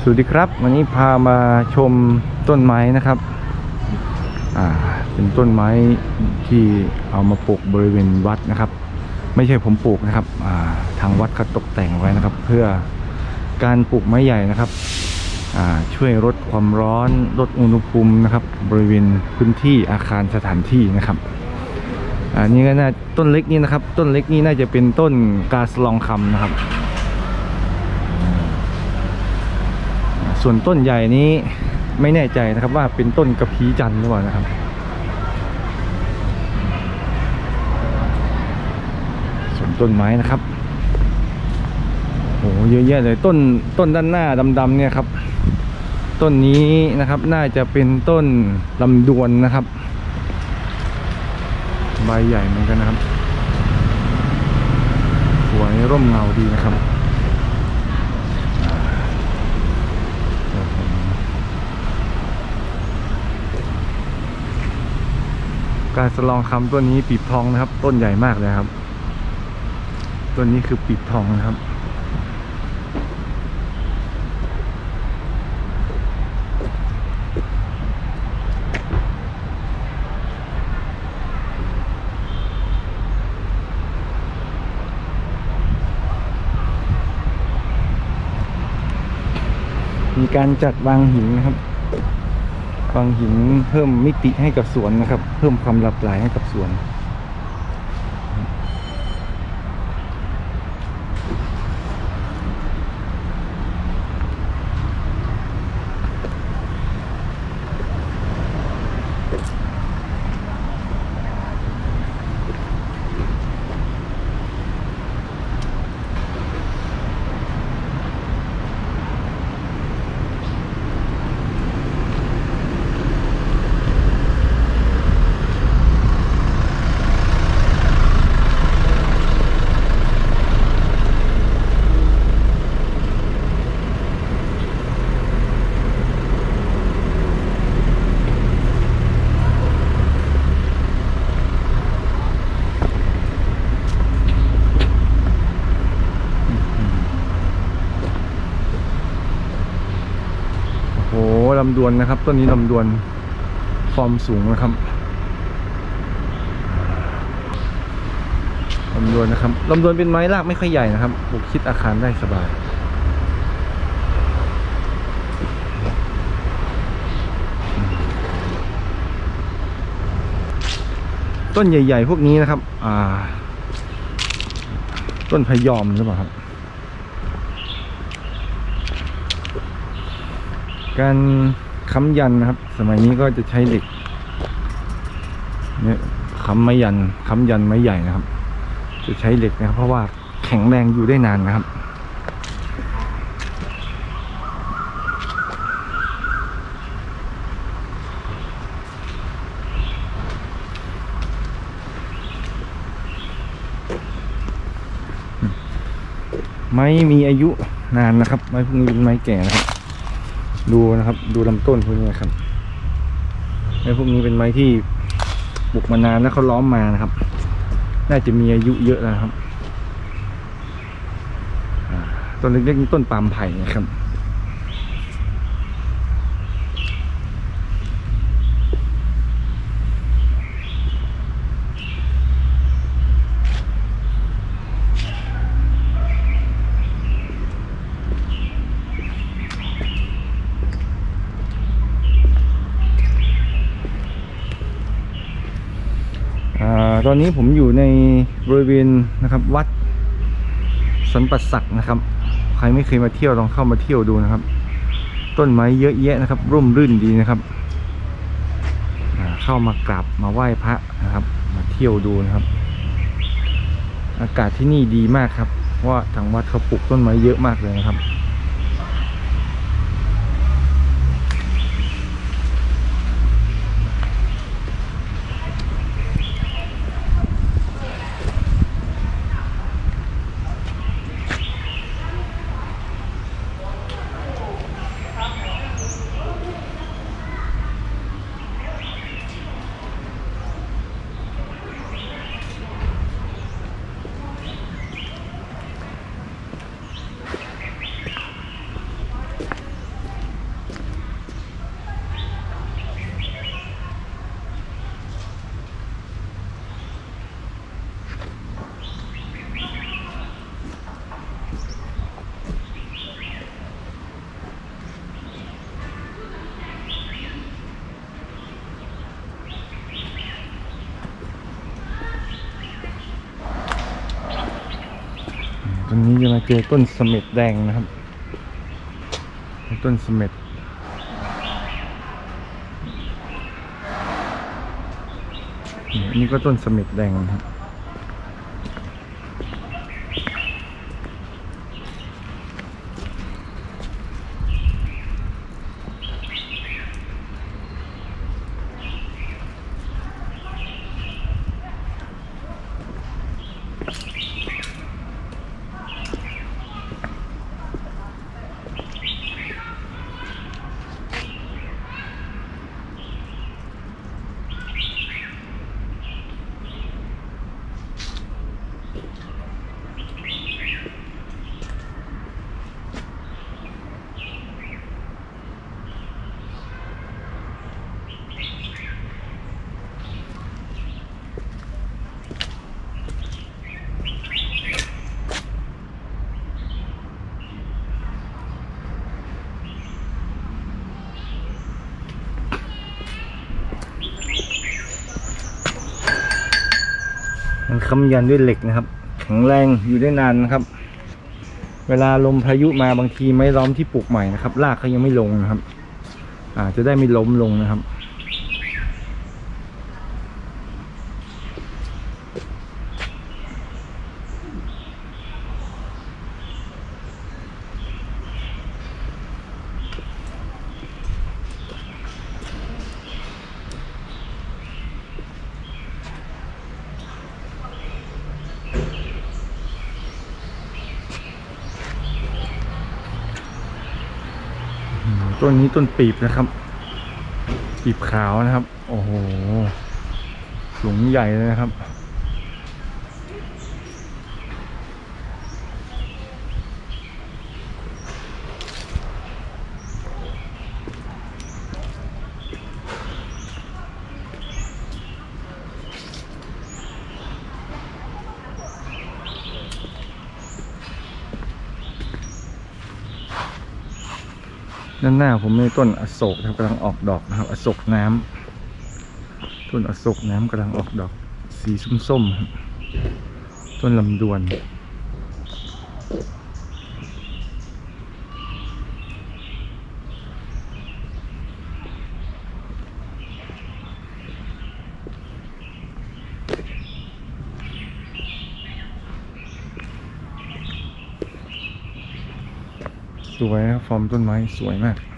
สวัสดีครับวันนี้พามาชมต้นไม้นะครับเป็นต้นไม้ที่เอามาปลูกบริเวณวัดนะครับไม่ใช่ผมปลูกนะครับทางวัดเขาตกแต่งไว้นะครับเพื่อการปลูกไม้ใหญ่นะครับช่วยลดความร้อนลดอุณหภูมินะครับบริเวณพื้นที่อาคารสถานที่นะครับนี่ก็น่าต้นเล็กนี้นะครับต้นเล็กนี้น่าจะเป็นต้นกาสลองคำนะครับส่วนต้นใหญ่นี้ไม่แน่ใจนะครับว่าเป็นต้นกระพี้จันทร์หรือเปล่านะครับส่วนต้นไม้นะครับโอ้เยอะแยะเลยต้นด้านหน้าดำๆเนี่ยครับต้นนี้นะครับน่าจะเป็นต้นลำดวนนะครับใบใหญ่เหมือนกันนะครับสวยร่มเงาดีนะครับการสลองคำต้นนี้ปีบทองนะครับต้นใหญ่มากเลยครับต้นนี้คือปีบทองนะครับมีการจัดวางหินนะครับวางหินเพิ่มมิติให้กับสวนนะครับเพิ่มความหลากหลายให้กับสวนลำดวนนะครับต้นนี้ลำดวนฟอร์มสูงนะครับลำดวนนะครับลำดวนเป็นไม้รากไม่ค่อยใหญ่นะครับปลูกชิดอาคารได้สบายต้นใหญ่ๆพวกนี้นะครับต้นพยอมหรือเปล่าครับการค้ำยันนะครับสมัยนี้ก็จะใช้เหล็กเนี่ยค้ำไม้ยันค้ำยันไม้ใหญ่นะครับจะใช้เหล็กนะครับเพราะว่าแข็งแรงอยู่ได้นานนะครับไม้มีอายุนานนะครับไม้พวกนี้เป็นไม้แก่นะครับดูนะครับดูลำต้นพวกนี้ครับไม้พวกนี้เป็นไม้ที่ปลูกมานานแล้วเขาล้อมมานะครับน่าจะมีอายุเยอะแล้วครับต้นเล็กๆนี่ต้นปาล์มไผ่นะครับตอนนี้ผมอยู่ในบริเวณนะครับวัดสันปัสสักนะครับใครไม่เคยมาเที่ยวลองเข้ามาเที่ยวดูนะครับต้นไม้เยอะแยะนะครับร่มรื่นดีนะครับเข้ามากราบมาไหว้พระนะครับมาเที่ยวดูนะครับอากาศที่นี่ดีมากครับเพราะว่าทางวัดเขาปลูกต้นไม้เยอะมากเลยนะครับวันนี้จะมาเจอต้นเสม็ดแดงนะครับต้นเสม็ดนี่ก็ต้นเสม็ดแดงนะครับมันค้ำยันด้วยเหล็กนะครับแข็งแรงอยู่ได้นานนะครับเวลาลมพายุมาบางทีไม้ล้อมที่ปลูกใหม่นะครับรากเขายังไม่ลงนะครับจะได้ไม่ล้มลงนะครับต้นนี้ต้นปีบนะครับปีบขาวนะครับโอ้โหสูงใหญ่เลยนะครับด้านหน้าผมมีต้นอโศกกำลังออกดอกนะครับอโศกน้ำต้นอโศกน้ำกำลังออกดอกสีส้มๆต้นลำดวนสวยนะฟอร์มต้นไม้สวยมาก